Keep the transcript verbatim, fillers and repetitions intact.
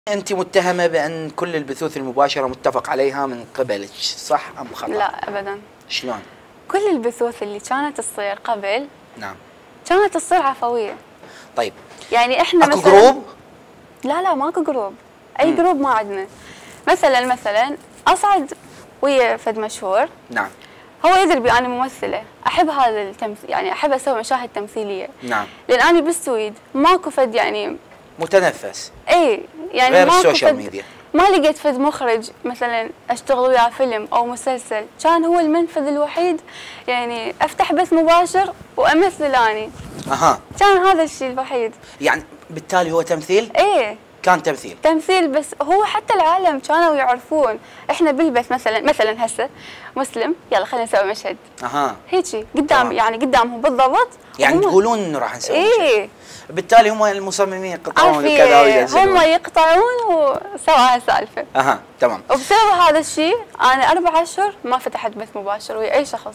أنت متهمة بأن كل البثوث المباشرة متفق عليها من قبلك، صح أم خطأ؟ لا أبدا. شلون؟ كل البثوث اللي كانت تصير قبل نعم كانت تصير عفوية. طيب يعني احنا اكو مثلا جروب؟ لا لا ماكو جروب، أي مم. جروب ما عندنا. مثلا مثلا أصعد ويا فد مشهور، نعم هو يدري بي أنا ممثلة، أحب هذا التمثيل، يعني أحب أسوي مشاهد تمثيلية. نعم لأن أنا بالسويد ماكو فد يعني متنفس. اي يعني غير ماكو السوشيال فد ميديا. ما لقيت فد مخرج مثلا اشتغل وياه فيلم او مسلسل، كان هو المنفذ الوحيد، يعني افتح بث مباشر وامثل اني. اها كان هذا الشيء الوحيد. يعني بالتالي هو تمثيل؟ ايه كان تمثيل. تمثيل، بس هو حتى العالم كانوا يعرفون. احنا بالبث مثلا مثلا هسه مسلم، يلا خلينا نسوي مشهد. اها هيجي قدام طبعا. يعني قدامهم بالضبط. يعني تقولون انه راح نسوي ايه مشهد. بالتالي هم المصممين يقطعون عافية، وكذا وينزلون. هم يقطعون وسواها سالفه. اها تمام. وبسبب هذا الشيء انا اربع اشهر ما فتحت بث مباشر ويا اي شخص.